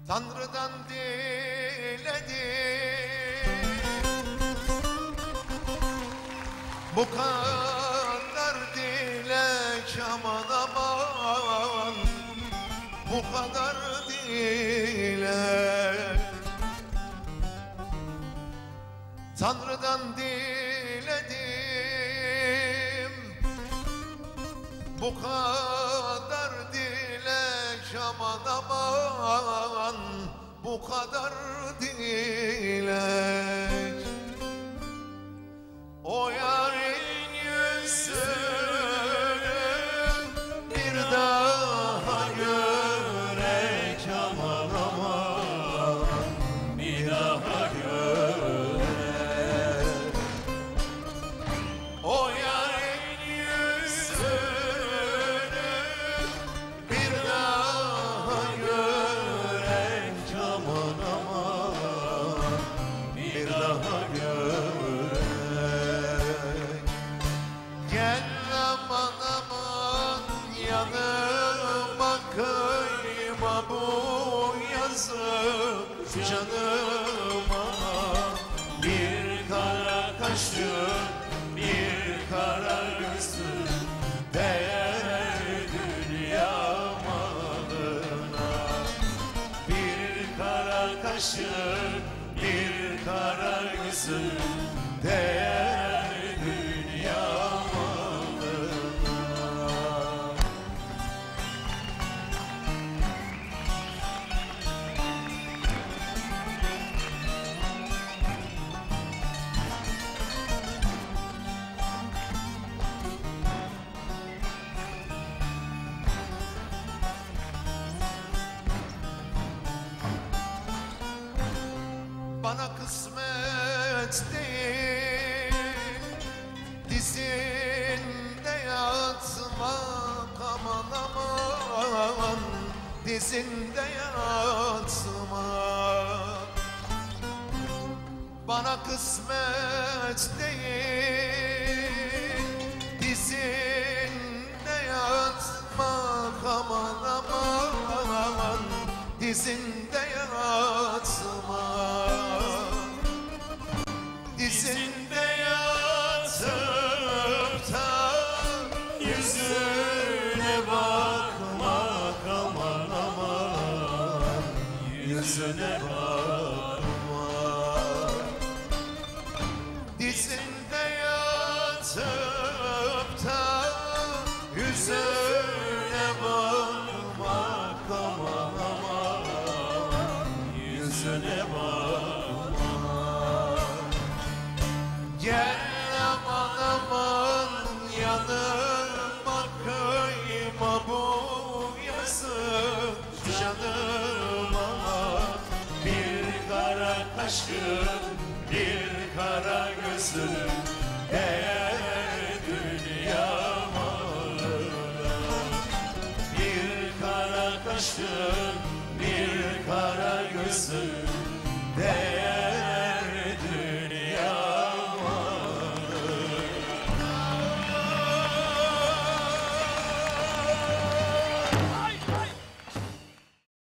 Tanrı'dan diledim, bu kadar dilek aman aman, bu kadar dilek. Tanrı'dan diledim, bu kadar dilek aman aman, bu kadar dilek. O yarın yüzünü bir daha görek aman aman, bir daha görek. O yarın yüzünü bir daha görek aman aman, bir daha görek. Gel aman aman yanıma, kıyma bu yazık canıma. Bir kara kaşın, bir kara gözün değer dünya malına. Bir kara kaşın, bir kara gözün değer dünya malına. Bana kısmet değil, dizinde yatmak aman aman, dizinde yatmak. Bana kısmet değil, dizinde yatmak aman aman, dizinde yatmak. Dizinde yatıp da yüzüne bakmak aman aman, yüzüne bakmak. Dizinde yatıp da yüzüne bakmak aman aman, yüzüne bakmak. Gel aman aman yanıma, kıyma bu yazık canıma. Bir kara kaşın, bir kara gözün değer dünya malına. Bir kara kaşın, bir kara gözün değer